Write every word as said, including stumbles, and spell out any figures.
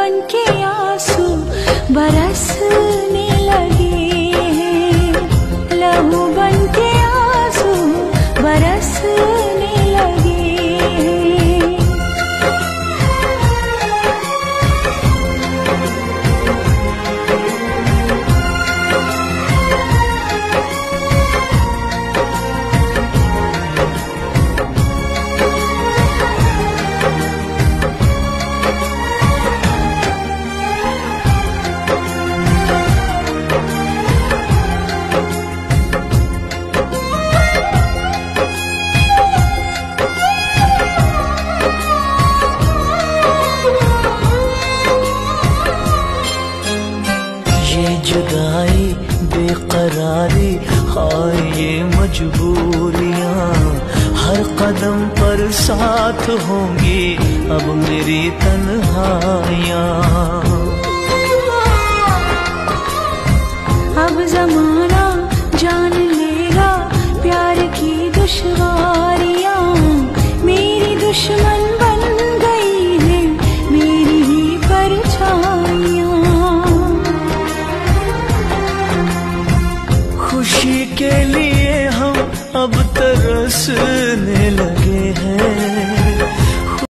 बनके आंसू बरसने लगे हैं, लहू बनके आंसू बरसने लगे हैं। जुदाई बेकरारी हाय ये मजबूरियां, हर कदम पर साथ होंगी अब मेरी तन्हाइयां। अब जमाना जान लेगा प्यार की दुश्वारियां, मेरी दुश्मन बन गई है मेरी ही परछाइयां। खुशी के लिए हम अब तरसने लगे हैं,